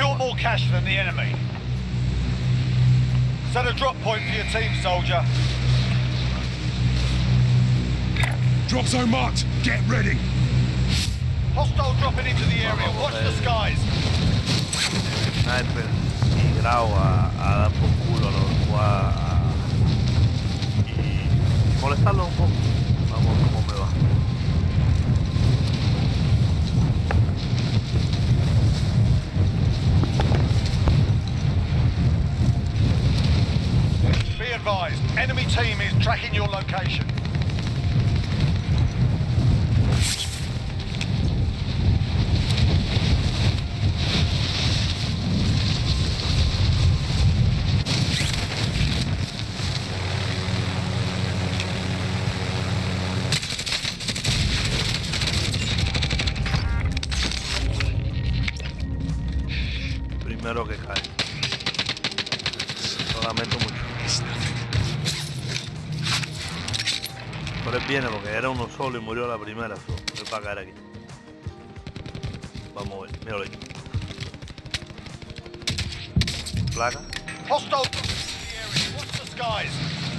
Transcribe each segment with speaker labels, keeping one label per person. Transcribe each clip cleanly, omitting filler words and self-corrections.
Speaker 1: secure more cash than the enemy. Set a drop point for your team, soldier.
Speaker 2: Drop zone marked. Get ready.
Speaker 1: Hostile dropping into the area. Watch the skies.
Speaker 3: Sniper y grabo a dar por culo a los y molestarlos un poco. Vamos a ver cómo me va.
Speaker 1: Be advised, enemy team is tracking your location.
Speaker 3: Primero que cae. Lo lamento mucho. Pero él viene porque era uno solo y murió la primera. Él va a caer aquí. Vamos a ver. Míralo ahí. Placa.
Speaker 1: Hostile dropping into the area. Watch the skies.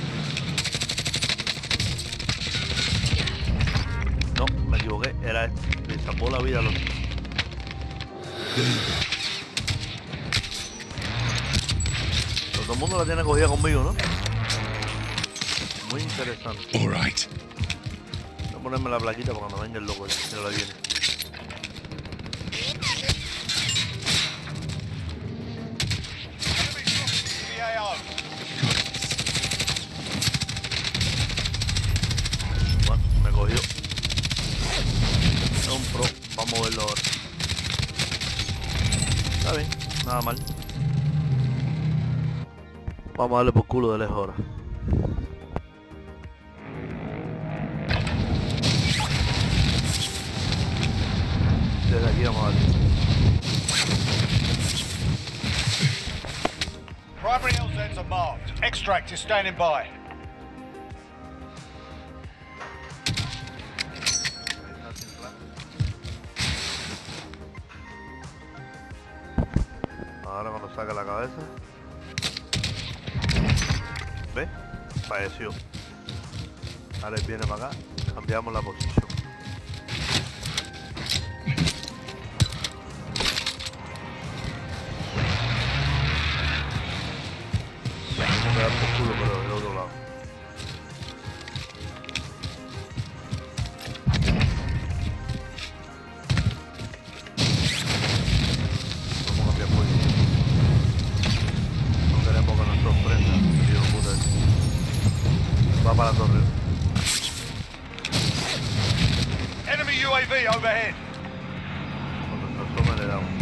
Speaker 3: No, me equivoqué. Era este. Le salvó la vida a los... Todo el mundo la tiene cogida conmigo, ¿no? Muy interesante.
Speaker 2: All right.
Speaker 3: Voy a ponerme la plaquita para cuando venga el loco. Mira, la viene.
Speaker 1: Enemy dropping into the AO.
Speaker 3: Bueno, me cogió. Es un pro. Vamos a verlo ahora. Está bien, nada mal. Vamos a darle por culo de lejos ahora. Desde aquí vamos a darle.
Speaker 1: Primary LZs are marked. Extract is standing by.
Speaker 3: Ahora cuando saca la cabeza. ¿Ves? Falleció. Ahora él viene para acá. Cambiamos la posición. Vamos a quedar por culo, pero del otro lado. Vamos a cambiar posición. No queremos que nos sorprendan. Va para la torre.
Speaker 1: Enemy UAV overhead.
Speaker 3: Cuando se asome le damos.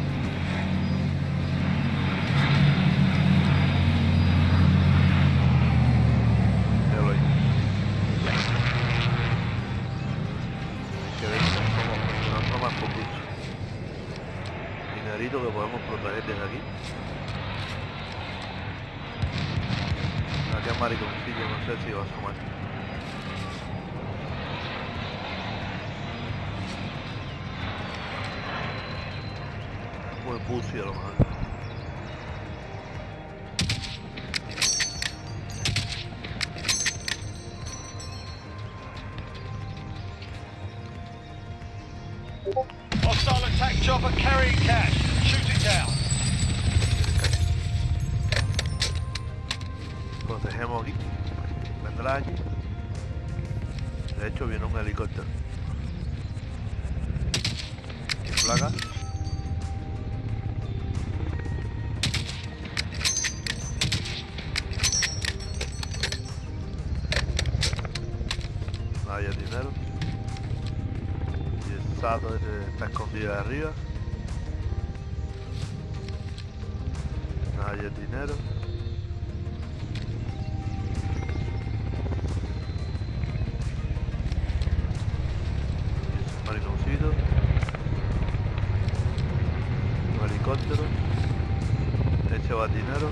Speaker 3: Míralo ahí. Hay que ver cómo no toma poquito. Dinerito que podemos proteger desde aquí. Aquí a mariconcillo, no sé si va a asomar. Muy pussy a lo mejor.
Speaker 1: Hostile attack chopper carrying cash. Shoot it down.
Speaker 3: Protegemos aquí. Vendrá aquí. De hecho viene un helicóptero. Placa. No hay dinero. Y el Sato está escondido de arriba. No hay dinero. Mariconcito. Un helicóptero. Ese va dinero.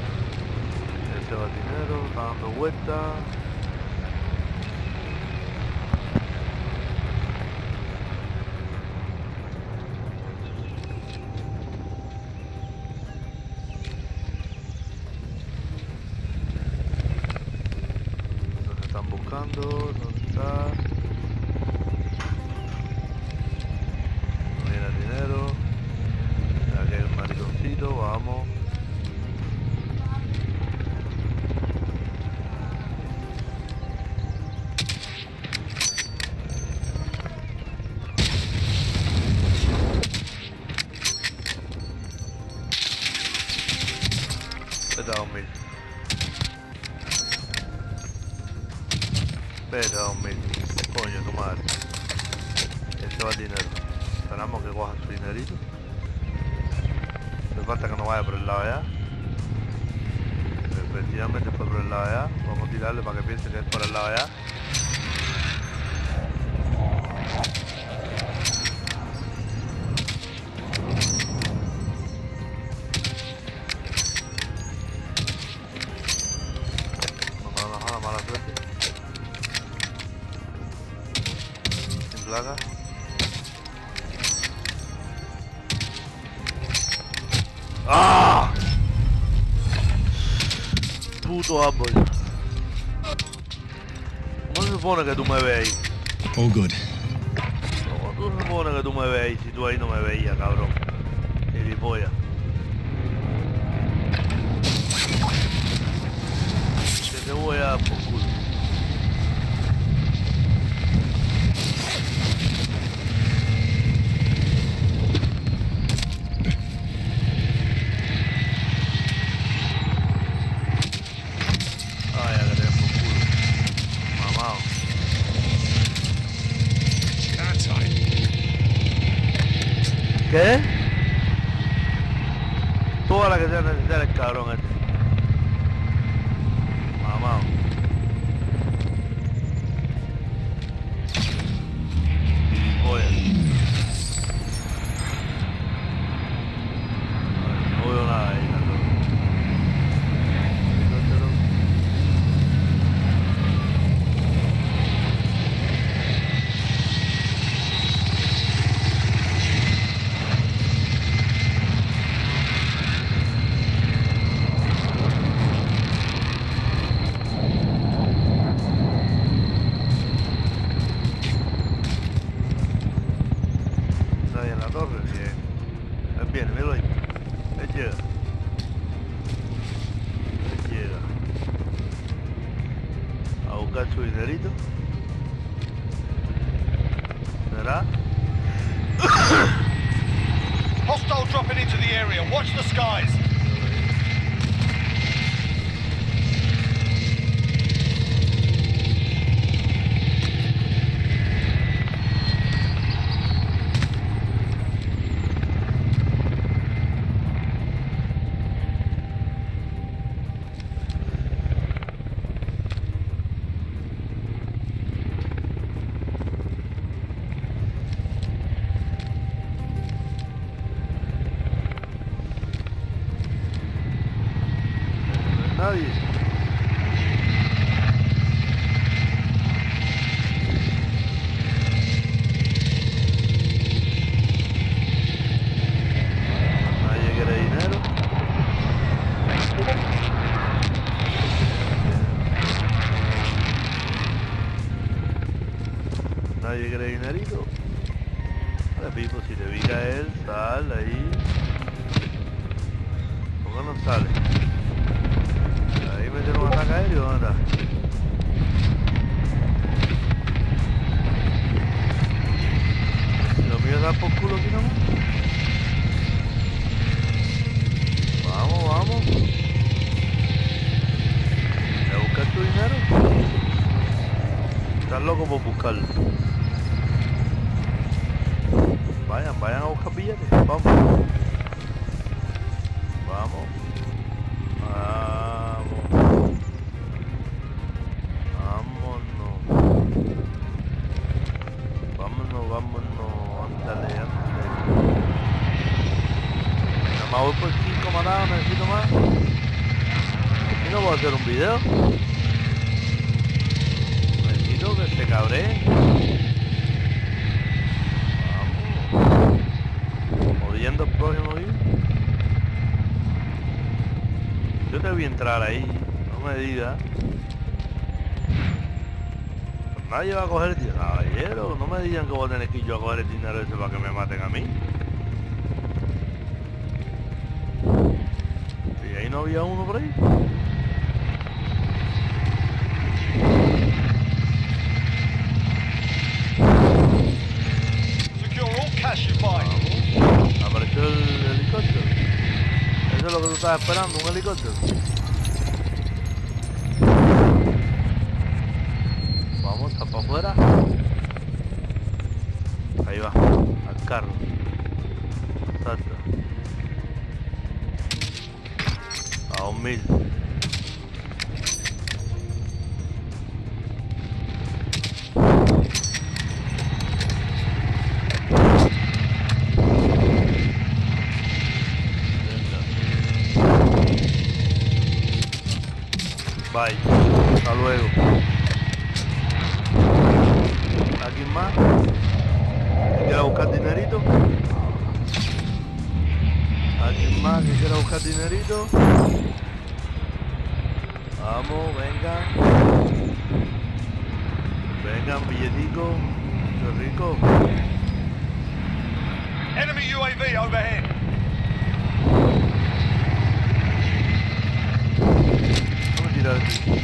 Speaker 3: Ese va dinero. Está dando vuelta. buscando. ¿Dónde está? No viene el dinero. Aquí hay un mariconcito, vamos. Vete a 2000. Vete a 2000. Coño, tu madre. Ese va el dinero. Esperamos que coja su dinerito. Me falta que no vaya por el lado de allá. Efectivamente fue por el lado de allá. Vamos a tirarle para que piense que es por el lado de allá. Mala suerte. Sin placa. ¡Ah! Puto árbol. ¿Cómo se supone que tú me ves ahí?
Speaker 2: All good.
Speaker 3: ¿Cómo se supone que tú me ves ahí si tú ahí no me veías, cabrón? Gilipollas. Que te voy a dar por culo. Ay, ya que te den por culo. Mamao.
Speaker 2: Cat time.
Speaker 3: ¿Qué? Toda la que sea necesaria el cabrón este. Mamao. Gilipollas. No veo nada ahí, cabrón. Nadie en la torre, bien. Él viene, míralo ahí. Él llega. Él llega. A buscar su dinerito. ¿Será?
Speaker 1: Hostile dropping into the area. Watch the skies.
Speaker 3: Nadie. Nadie quiere dinero. Nadie quiere dinerito. Vale, Pipo, si te vi caer, sal ahí. ¿Por qué no sale? Ahí metieron un ataque aéreo, ¿dónde está? Lo mío da por culo aquí nomás. Vamos, vamos. ¿Voy a buscar tu dinero? Estás loco por buscarlo. Vayan a buscar billetes. Vamos. Vamos. Vámonos, ándale. Nada más voy por 5 manadas, necesito más. Y no voy a hacer un video. Necesito que se cabree. Vamos. Moviendo el próximo vídeo. Yo te voy a entrar ahí, no me digas. Nadie va a coger el dinero. Caballero, no me digan que voy a tener que ir yo a coger el dinero ese para que me maten a mí. Y ahí no había uno por ahí.
Speaker 1: Secure all cash you find.
Speaker 3: Vamos. Apareció el helicóptero. Eso es lo que tú estabas esperando, un helicóptero. Vamos, está para afuera. Ahí va, al carro. Exacto. A 1000. Bye. Hasta luego. ¿Alguien más? ¿Que quiera buscar dinerito? ¿Alguien más que quiera buscar dinerito? Vamos, vengan. Vengan, billetico. Qué rico.
Speaker 1: Enemy UAV overhead.
Speaker 3: Vamos a tirar aquí.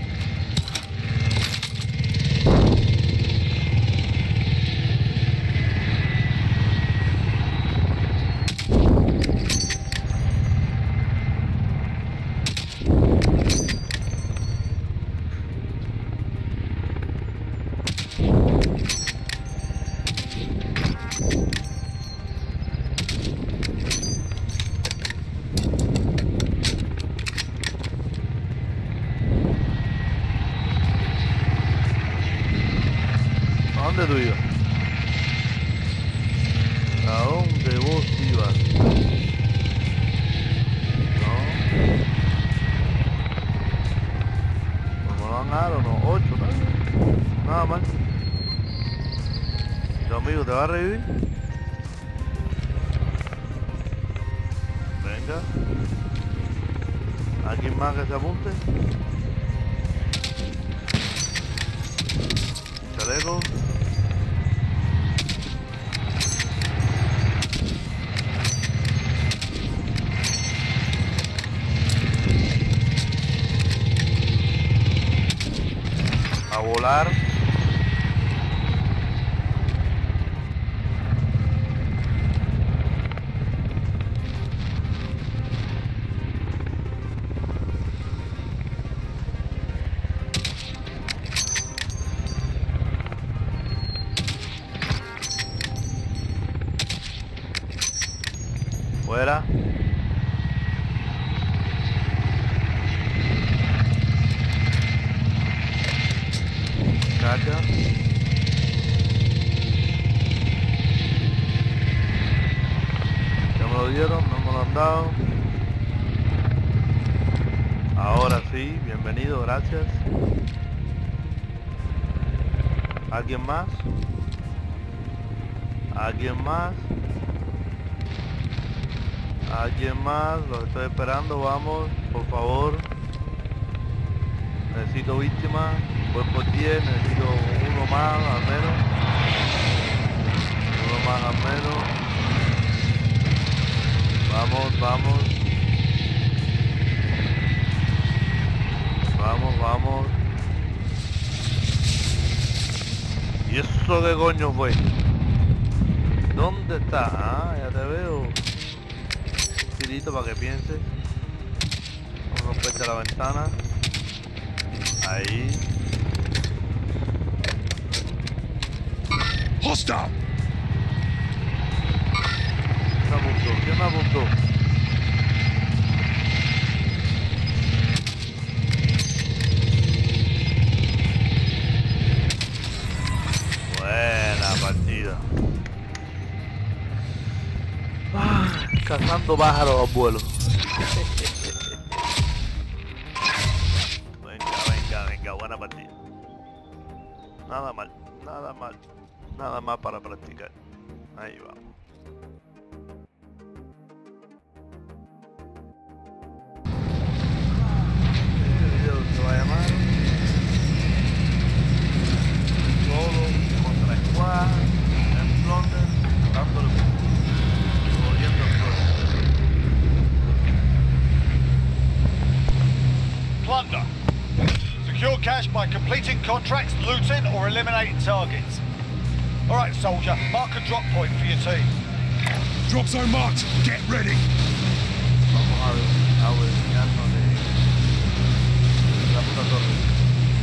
Speaker 3: ¿A dónde tú ibas? ¿A dónde vos ibas? No. ¿Cómo lo van a dar o no? 8, ¿no? Nada más. ¿Tu amigo te va a revivir? Venga. ¿Alguien más que se apunte? Chaleco. A volar. Fuera. Caca. Ya me lo dieron, no me lo han dado. Ahora sí, bienvenido, gracias. ¿Alguien más? ¿Alguien más? ¿Alguien más? Los estoy esperando, vamos, por favor. Necesito víctimas. Voy por 10, necesito uno más al menos. Uno más al menos. Vamos, vamos. Vamos, vamos. ¿Y eso qué coño fue? ¿Dónde está? Ah, ya te veo. Tirito para que pienses. Vamos a romperte la ventana. Ahí.
Speaker 2: Hostile!
Speaker 3: ¿Quién me apuntó? ¿Quién me apuntó? Buena partida. Cazando pájaros al vuelo. Venga, buena partida. Nada mal, nada mal. Nada más para practicar. Ahí vamos. Este video se va a llamar
Speaker 1: contracts, looting or eliminating targets. Alright, soldier, mark a drop point for your team.
Speaker 2: Drop zone marked. Get ready.
Speaker 3: Vamos a desviarnos de la puta torre.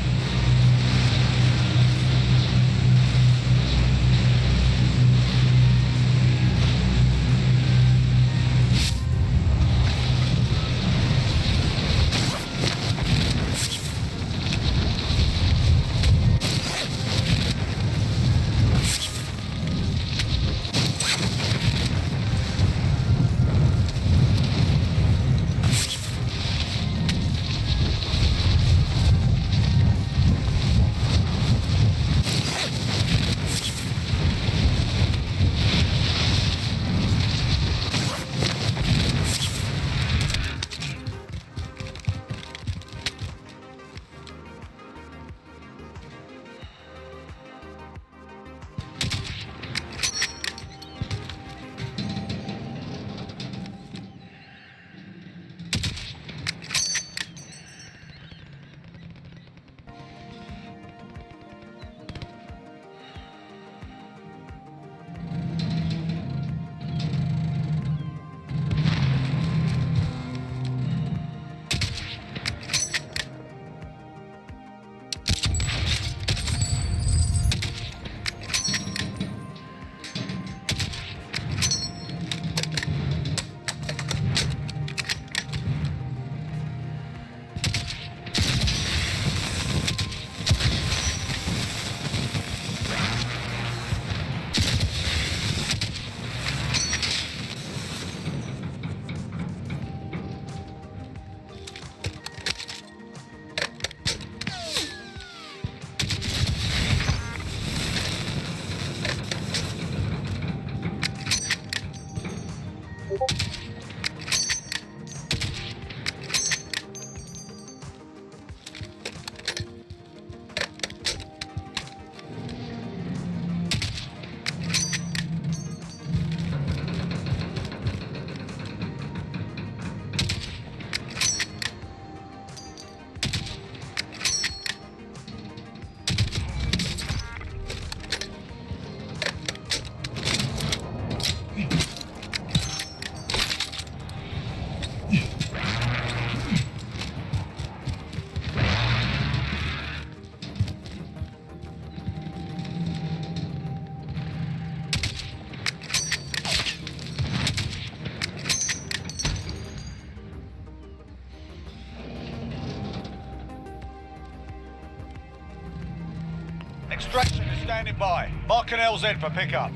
Speaker 1: Extraction is standing by. Mark an LZ for pickup.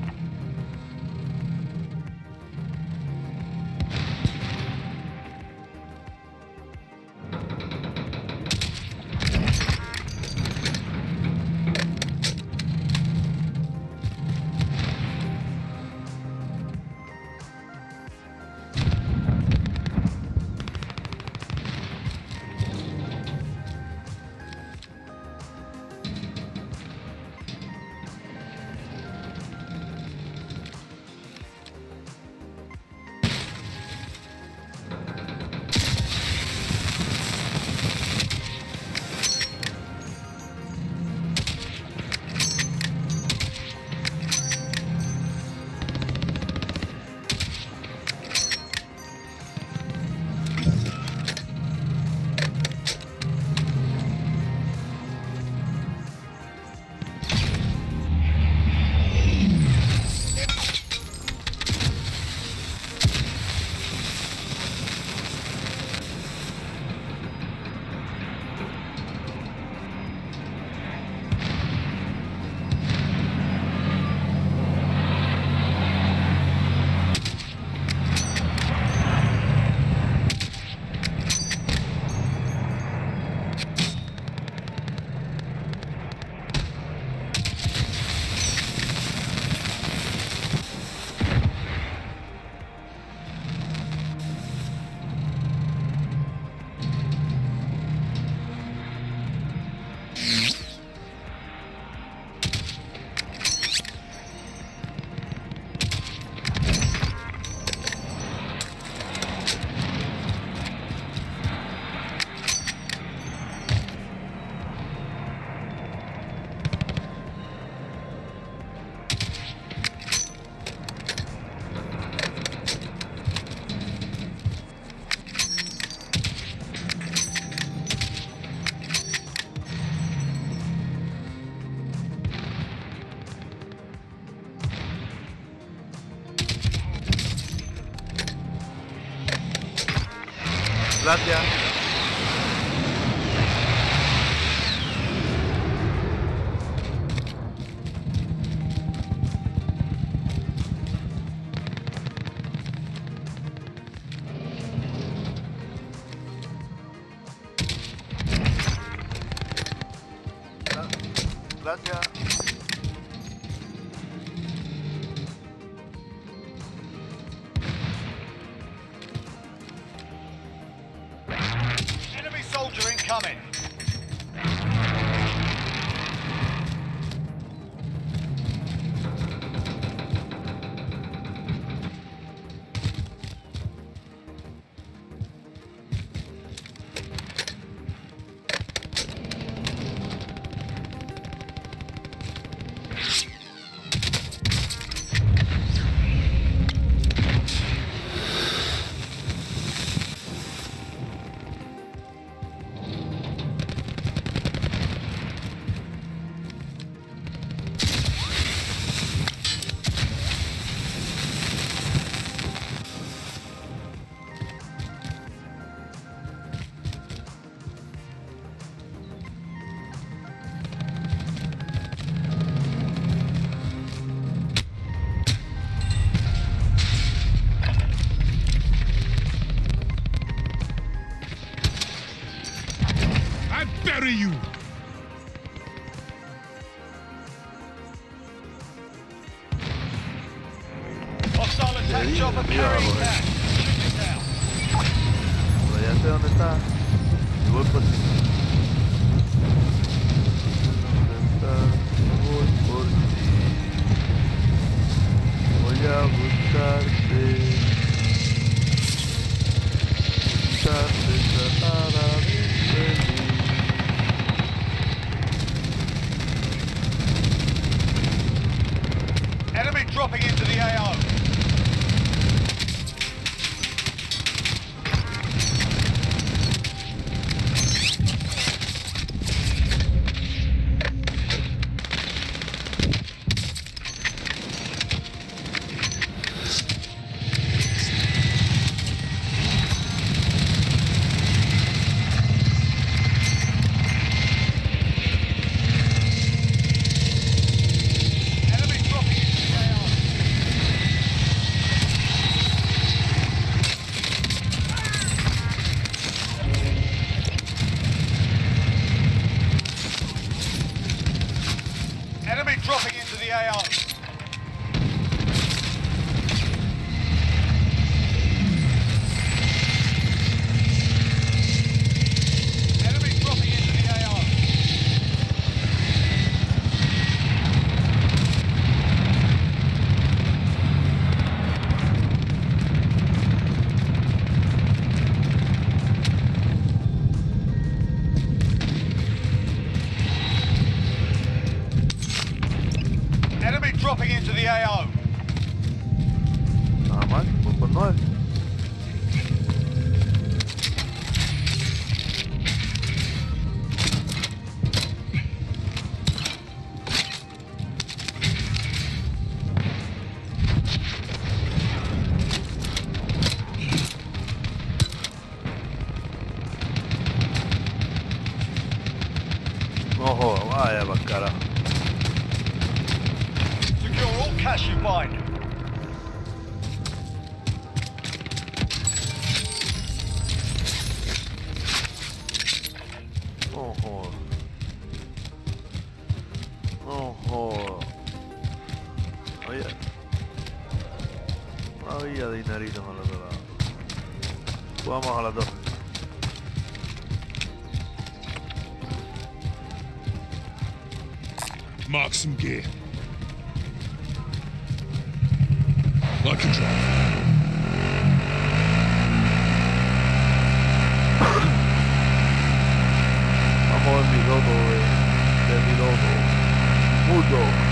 Speaker 3: Gracias. Gracias.
Speaker 1: Enemy soldier incoming.
Speaker 2: I bury you!
Speaker 1: Hostile attack
Speaker 3: Sí,
Speaker 1: chopper
Speaker 3: mira,
Speaker 1: carrying
Speaker 3: joder.
Speaker 1: cash. Shoot it down.
Speaker 3: Pero ya sé dónde está. Y voy por ti. ¿Dónde está? Voy por ti. Voy a buscarte. Buscarte tratará de feliz.
Speaker 1: Enemy dropping into the AO. Enemy dropping into the AO. Enemy dropping into the AO. Enemy dropping into the AO. Enemy dropping into the AO.
Speaker 3: Nada mal, voy por 9. No joda, vaya para carajo.
Speaker 1: Secure all cash you find.
Speaker 3: No joda. No joda. Había dineritos al otro lado. Vamos a la torre.
Speaker 2: Mark some gear. I can drive.
Speaker 3: Vamos en piloto de piloto. Mucho.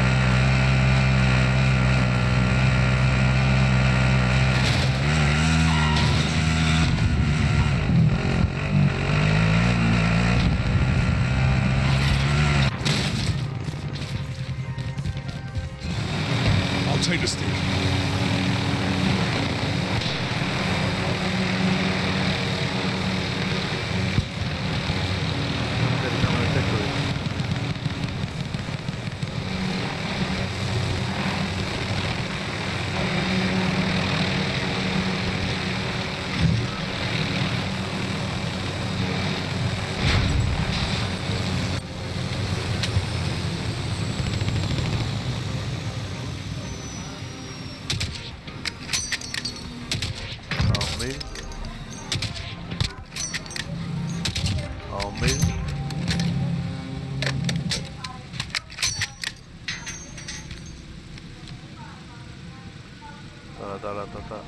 Speaker 2: I'll take the stick.
Speaker 3: Ta.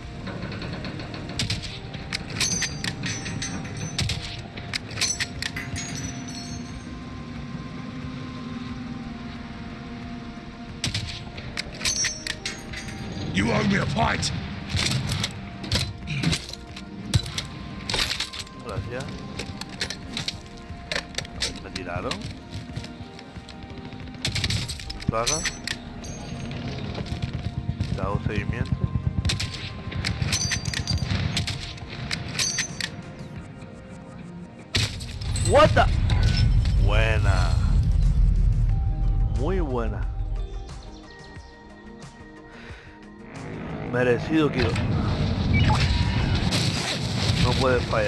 Speaker 2: You owe me a pint.
Speaker 3: Gracias. Me tiraron. Plaga. Le hago seguimiento. What the? Buena. Muy buena. Merecido, Kiro. No puedes fallar.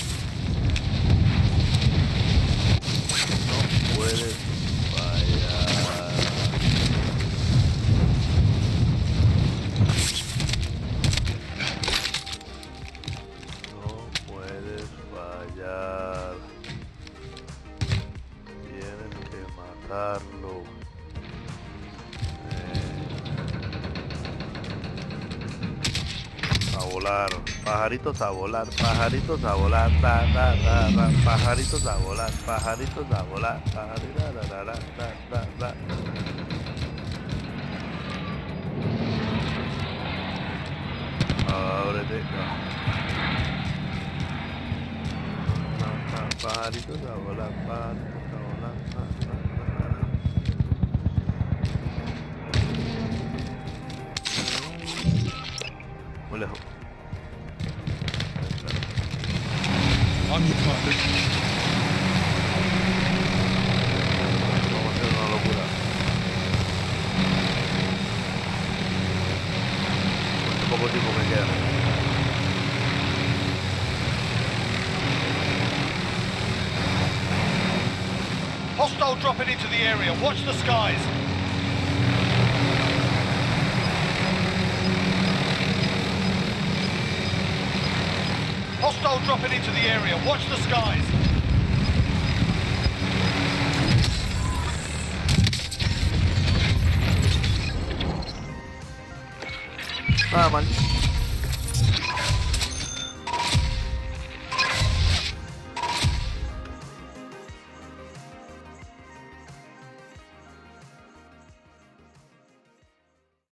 Speaker 3: No puedes fallar. No puedes fallar. Tienes que matarlo. A volar, pajaritos a volar, pajaritos a volar, pajaritos a volar, pajaritos a volar, ábrete, pajaritos a volar, pajaritos a volar, muy lejos.
Speaker 2: I'm your pilot.
Speaker 3: Vamos a hacer una locura. Poco tiempo me queda.
Speaker 1: Hostile dropping into the area. Watch the skies. Hostile dropping into the area. Watch the skies.
Speaker 3: Nada mal.